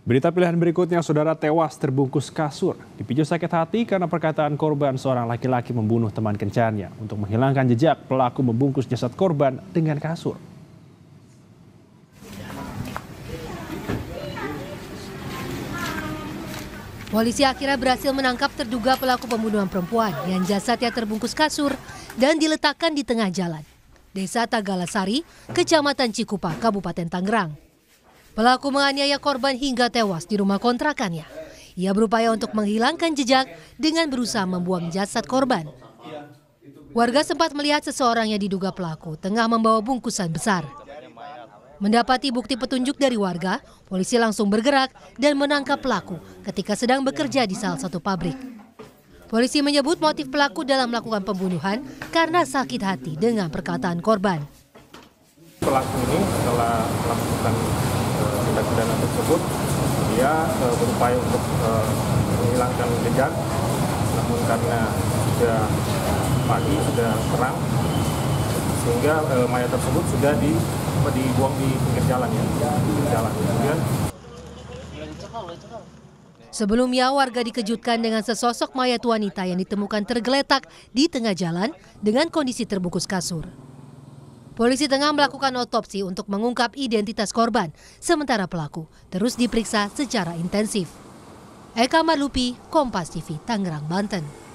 Berita pilihan berikutnya, saudara tewas terbungkus kasur. Dipicu sakit hati karena perkataan korban seorang laki-laki membunuh teman kencannya. Untuk menghilangkan jejak, pelaku membungkus jasad korban dengan kasur. Polisi akhirnya berhasil menangkap terduga pelaku pembunuhan perempuan yang jasadnya terbungkus kasur dan diletakkan di tengah jalan, Desa Tagalasari, Kecamatan Cikupa, Kabupaten Tangerang. Pelaku menganiaya korban hingga tewas di rumah kontrakannya. Ia berupaya untuk menghilangkan jejak dengan berusaha membuang jasad korban. Warga sempat melihat seseorang yang diduga pelaku tengah membawa bungkusan besar. Mendapati bukti petunjuk dari warga, polisi langsung bergerak dan menangkap pelaku ketika sedang bekerja di salah satu pabrik. Polisi menyebut motif pelaku dalam melakukan pembunuhan karena sakit hati dengan perkataan korban. Pelaku ini setelah melakukan tindak pidana tersebut, dia berupaya untuk menghilangkan jejak, namun karena sudah pagi, sudah terang, sehingga mayat tersebut sudah dibuang di pinggir jalan Kemudian sebelumnya warga dikejutkan dengan sesosok mayat wanita yang ditemukan tergeletak di tengah jalan dengan kondisi terbungkus kasur. Polisi tengah melakukan otopsi untuk mengungkap identitas korban, sementara pelaku terus diperiksa secara intensif. Eka Marlupi, Kompas TV, Tangerang, Banten.